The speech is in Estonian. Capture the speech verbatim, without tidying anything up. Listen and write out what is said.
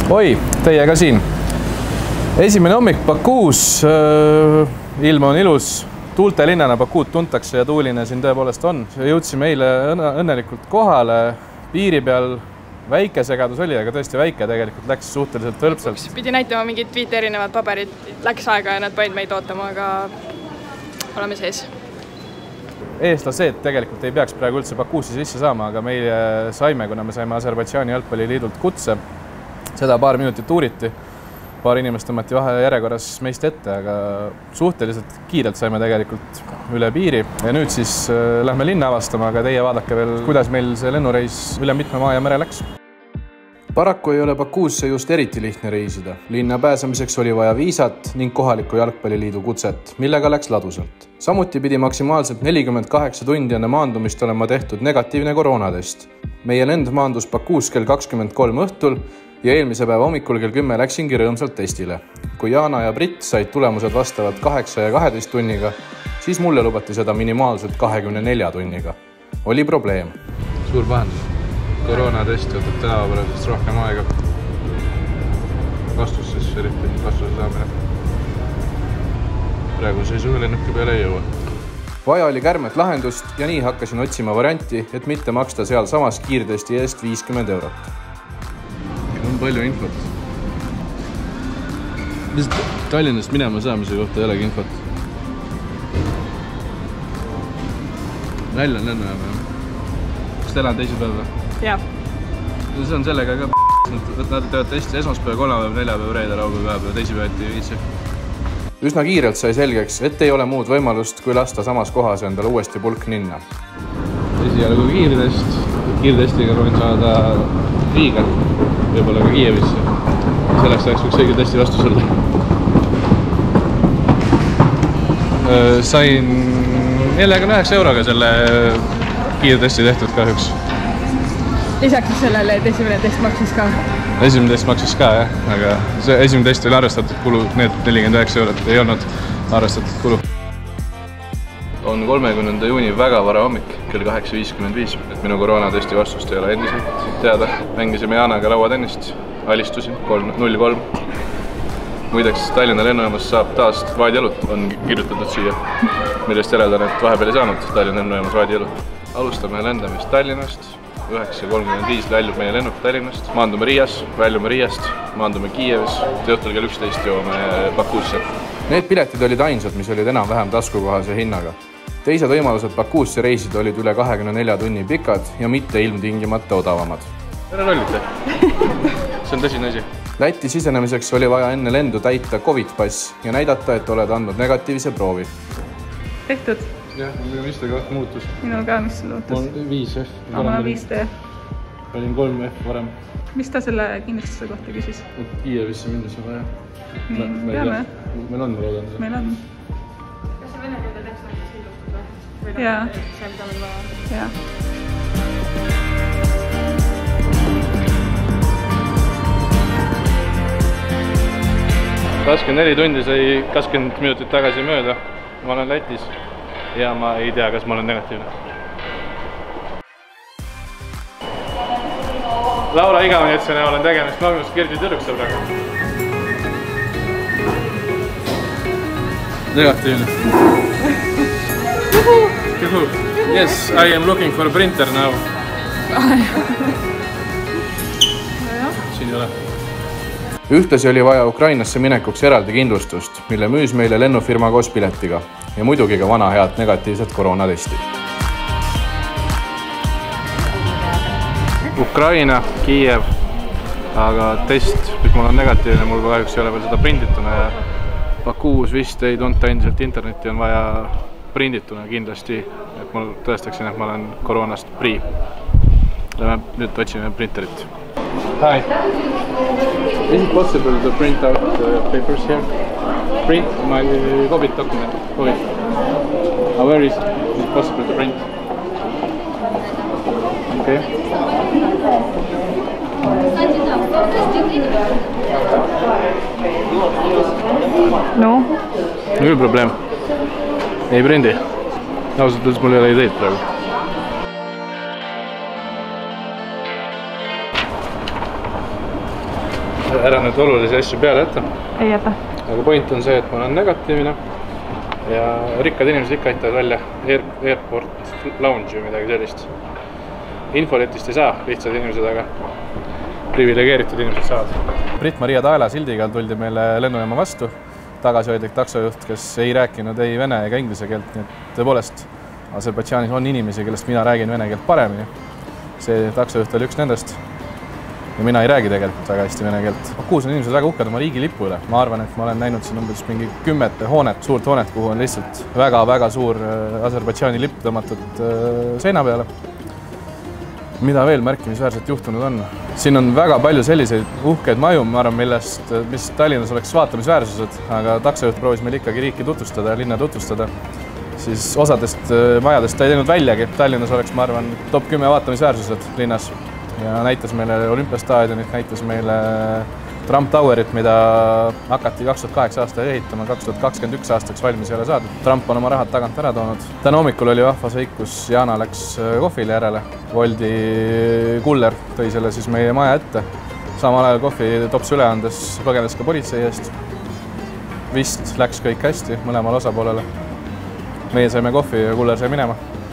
Oi, teiega siin. Esimene hommik Bakuus. Ilm on ilus. Tuultelinnana Bakuud tuntakse ja tuuline siin tõepoolest on. Jõudsime eile õnnelikult kohale. Piiri peal väike segadus oli, aga tõesti väike tegelikult läks suhteliselt hõlpsalt. Pidi näitama mingid viit erinevad paberid. Läks aega ja nad panid meid ootama, aga oleme sees. Eestlased tegelikult ei peaks praegu üldse Bakuusi sisse saama, aga meie saime, kuna me saime Aserbaidžaani jalgpalliliidult kutse. Seda paar minutit uuriti. Paar inimest tõmmati vahe järjekorras meist ette, aga suhteliselt kiirelt saime tegelikult üle piiri. Ja nüüd siis lähme linna avastama, aga teie vaadake veel, kuidas meil see lennureis üle mitme maa ja mere läks. Paraku ei ole Bakuusse just eriti lihtne reisida. Linna pääsemiseks oli vaja viisat ning kohaliku jalgpalliliidu kutset, millega läks ladusalt. Samuti pidi maksimaalselt nelikümmend kaheksa tundi enne maandumist olema tehtud negatiivne koroonatest. Meie lend maandus Bakuus kell kakskümmend kolm õhtul ja eelmise päeva hommikul kell kümme läksingi rõõmsalt testile. Kui Jana ja Britt said tulemused vastavad kaheksa ja kaheteist tunniga, siis mulle lubati seda minimaalselt kahekümne nelja tunniga. Oli probleem. Suur pahandus. Koroonatest võtab tavapärast rohkem aega. Vastus siis eriti vastuse saamine. Praegu seisuga lennuki peale ei jõua. Vaja oli kärmet lahendust ja nii hakkasin otsima varianti, et mitte maksta seal samas kiirtesti eest viiskümmend eurot. On palju infot. Mis Tallinnast minema saamise kohta ei olegi infot. Nälja on lennujaama. Kas te elad teise päeva? Jah. See on sellega ka nad teevad testi esmaspäev, kolmapäev, neljapäev, reede, laupäev, päev, teisipäev ei viitsi. Üsna kiirelt sai selgeks, et ei ole muud võimalust, kui lasta samas kohas endale uuesti pulk ninna. Esialgu kiirtest. Kiirtestiga võin saada Riiga, võib-olla ka Kiievisse. Selleks ajaks võiks õige testi vastus olla. Sain neljakümne üheksa euroga selle kiirtesti tehtud kahjuks. Lisaks sellele, et esimene test maksis ka. Esimene test maksis ka, jah. Aga see esimene test oli arvestatud kulu, need nelikümmend üheksa eurot ei olnud arvestatud kulu. On kolmekümnenda juuni väga vara hommik, kell kaheksa viiskümmend viis. Minu koroonatesti vastust ei ole endiselt teada. Mängisime Janaga lauatennist, alistusin null kolm. Muideks Tallinna lennujaamas saab taas vaadielut, on kirjutatud siia, millest järeldan, et vahepeal ei saanud Tallinna lennujaamas vaadielut. Alustame lendamist Tallinnast. üheksa kolmkümmend viis väljub meie lennuk Tallinnast. Maandume Riias, väljume Riiast, maandume Kiievis. Õhtul kell üksteist jõuame Bakuusse. Need piletid olid ainsad, mis olid enam-vähem taskukohase hinnaga. Teised võimalused Bakuusse reisida olid üle kahekümne nelja tunni pikad ja mitte ilmtingimata odavamad. Tere lollite! See on tõsine asi. Lätti sisenemiseks oli vaja enne lendu täita Covid-pass ja näidata, et oled andnud negatiivse proovi. Tehtud? Jah, mis te koht muutus? Minul ka, mis sul muutus? Mul viis F. Oma viis D. Olin kolm F varem. Mis ta selle kindlustuse kohta küsis? Kiievisse minnes on vaja. Nii, peame. Meil on, ma loodan. Meil on. Kas see Vene koodi läks näiteks kindlustada? Või Jaa. see, mida meil vaja? Jaa. kakskümmend neli tundi sai kakskümmend minutit tagasi mööda. Ma olen Lätis ja ma ei tea, kas ma olen negatiivne. Laura Igavnitsa näol on tegemist Magnus Kirdi tüdruksõbraga. Negatiivne. Yes, I am looking for a printer now. Siin ei ole. Ühtlasi oli vaja Ukrainasse minekuks eraldi kindlustust, mille müüs meile lennufirma koos piletiga ja muidugi ka vana head negatiivset koroonatesti. Ukraina, Kiiev, aga test, mis mul on negatiivne, mul kahjuks ei ole veel seda prindituna ja Bakuus vist ei tunta endiselt internetti, on vaja prindituna kindlasti, et mul tõestaksin, et ma olen koroonast prii. Lähme nüüd otsime printerit. Hi. Is it possible to print out the papers here? Print my COVID document. COVID. Uh, where is it? Is it possible to print? Okay. No? Küll probleem. Ei prindi. Ausalt öeldes mul ei ole ideid praegu. ära nüüd olulisi asju peale jätta. ei jäta. Aga point on see, et ma olen negatiivne ja rikkad inimesed ikka aitavad välja Air, Airport Lounge või midagi sellist. Infoletist ei saa lihtsad inimesed, aga privilegeeritud inimesed saavad. Brit-Maria Taela sildiga tuldi meile lennujaama vastu. Tagasihoidlik taksojuht, kes ei rääkinud ei vene ega inglise keelt, nii et tõepoolest Aserbaidžaanis on inimesi, kellest mina räägin vene keelt paremini. See taksojuht oli üks nendest ja mina ei räägi tegelikult väga hästi vene keelt. Bakuus on inimesed väga uhked oma riigilipu üle. Ma arvan, et ma olen näinud siin umbes mingi kümmet hoonet, suurt hoonet, kuhu on lihtsalt väga-väga suur Aserbaidžaani lipp tõmmatud seina peale. Mida veel märkimisväärselt juhtunud on? Siin on väga palju selliseid uhkeid maju, ma arvan, millest, mis Tallinnas oleks vaatamisväärsused, aga taksojuht proovis meil ikkagi riiki tutvustada ja linna tutvustada. Siis osadest majadest ta ei teinud väljagi. Tallinnas oleks, ma arvan, top kümme vaatamisväärsused linnas. Ja näitas meile olümpiastaadionit, näitas meile Trump Towerit, mida hakati kaks tuhat kaheksa aasta ehitama, kaks tuhat kakskümmend üks aastaks valmis ei ole saadud. Trump on oma rahad tagant ära toonud. Täna hommikul oli vahva seik, kus Jana läks kohvile järele. Voldi kuller tõi selle siis meie maja ette. Samal ajal kohvi tops üle andes põgenes ka politsei eest. Vist läks kõik hästi mõlemal osapoolele. Meie saime kohvi ja kuller sai minema.